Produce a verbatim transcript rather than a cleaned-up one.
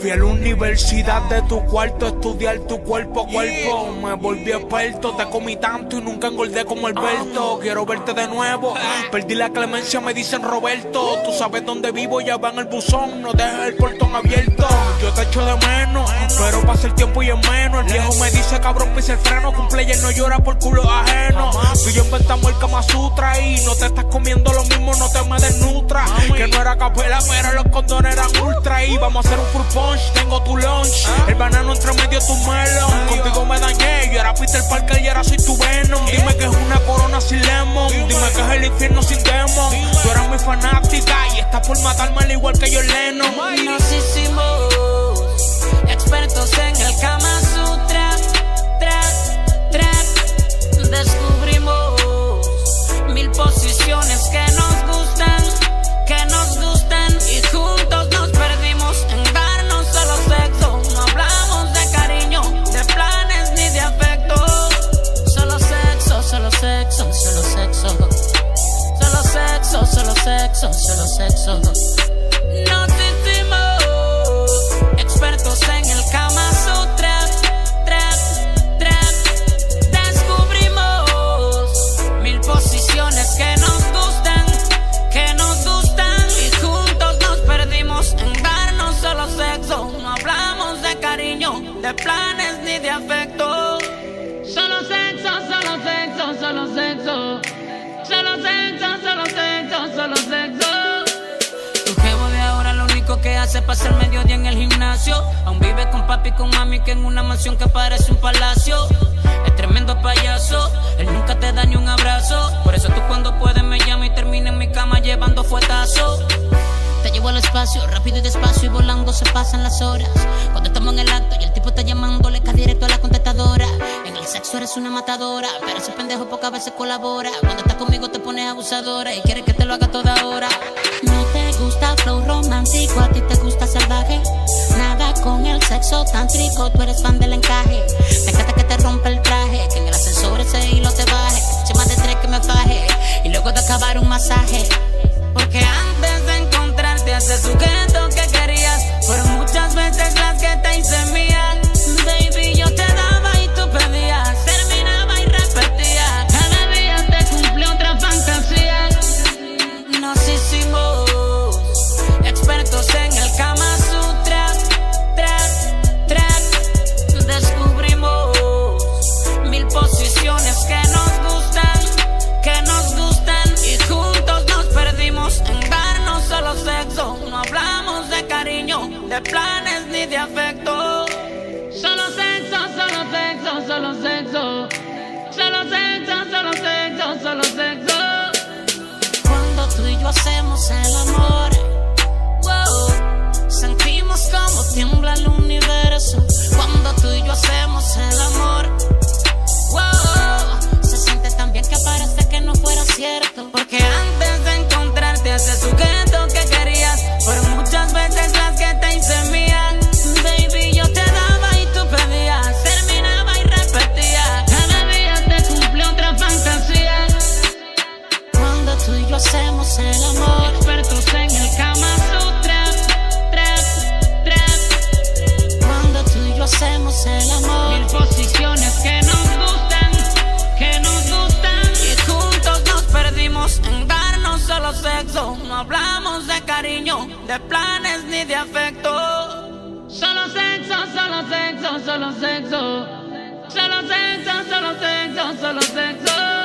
Fui a la universidad de tu cuarto a estudiar tu cuerpo a cuerpo. Me volví experto, te comí tanto y nunca engordé como Alberto. Quiero verte de nuevo, perdí la clemencia, me dicen Roberto. Tú sabes dónde vivo, ya va en el buzón, no dejes el portón abierto. Yo te echo de menos, pero pasa el tiempo y es menos. El viejo me dice, cabrón, pisa el freno, que un player no llora por culo ajeno. Tú y yo inventamos el Kama Sutra y no te estás comiendo lo mismo, no te me desnutra. Que no era capela, pero los condones eran ultra. Y vamos a hacer un full punch, tengo tu lunch. El banano entre medio tu melón. Contigo me dañé, yo era Peter Parker y ahora soy tu Venom. Dime que es una corona sin lemon, dime que es el infierno sin demon. Tú eras mi fanática y estás por matarme al igual que yo Lennon. Nos hicimos expertos en el Kama Sutra, tra, tra. Descubrimos mil posiciones que nos gustan, que nos gustan. Y juntos nos perdimos en darnos solo sexo. No hablamos de cariño, de planes ni de afecto. Solo sexo, solo sexo, solo sexo. Solo sexo, solo sexo, solo sexo. Nos hicimos expertos en el Kama Sutra, tra, tra. Descubrimos mil posiciones que nos gustan, que nos gustan. Y juntos nos perdimos en darnos solo sexo. No hablamos de cariño, de planes ni de afecto. Solo sexo, solo sexo, solo sexo. Solo sexo, solo sexo, solo sexo. Tu jevo de ahora lo único que hace es pasar mediodía en el gimnasio. Aún vive con papi y con mami que en una mansión que parece un palacio. Es tremendo payaso, él nunca te da ni un abrazo. Por eso tú cuando puedes me llamas y termina en mi cama llevando fuetazos. Te llevo al espacio, rápido y despacio y volando se pasan las horas. Cuando estamos en el acto y el tipo está llamando, le cae directo a la contestadora. En el sexo eres una matadora, pero ese pendejo pocas veces colabora. Cuando estás conmigo te pones abusadora y quieres que te lo haga toda hora. No te gusta flow romántico, a ti te gusta salvaje. Nada con el sexo tántrico, tú eres fan del encaje. Me encanta que te rompa el traje, que en el ascensor ese hilo te baje. Que eche más de tres que me faje y luego de acabar un masaje. Porque antes de encontrarte ese sujeto que querías, fueron muchas veces las que te hice mía. Baby, yo te daba y tú pedías, terminaba y repetía. Cada día te cumplí otra fantasía. Nos hicimos expertos en el Kama Sutra, tra, tra. Descubrimos mil posiciones que nos gustan, que nos gustan. Y juntos nos perdimos en darnos solo sexo. No hablamos de cariño, de planes ni de afecto. Solo sexo, solo sexo, solo sexo. Solo sexo, solo sexo, solo sexo. Cuando tú y yo hacemos el amor, wow, sentimos como tiembla el universo. Cuando tú y yo hacemos el amor, wow, se siente tan bien que parece que no fuera cierto. Porque antes de encontrarte a ese sujeto que querías, fueron muchas veces las que te hice mía. Baby, yo te daba y tú pedías, terminaba y repetía. Cada día te cumplí otra fantasía. Cuando tú y yo hacemos el amor, expertos en el Kama Sutra, tra, tra. Cuando tú y yo hacemos el amor, mil posiciones que nos gustan, que nos gustan. Y juntos nos perdimos en darnos solo sexo. No hablamos de cariño, de planes ni de afecto. Solo sexo, solo sexo, solo sexo. Solo sexo, solo sexo, solo sexo.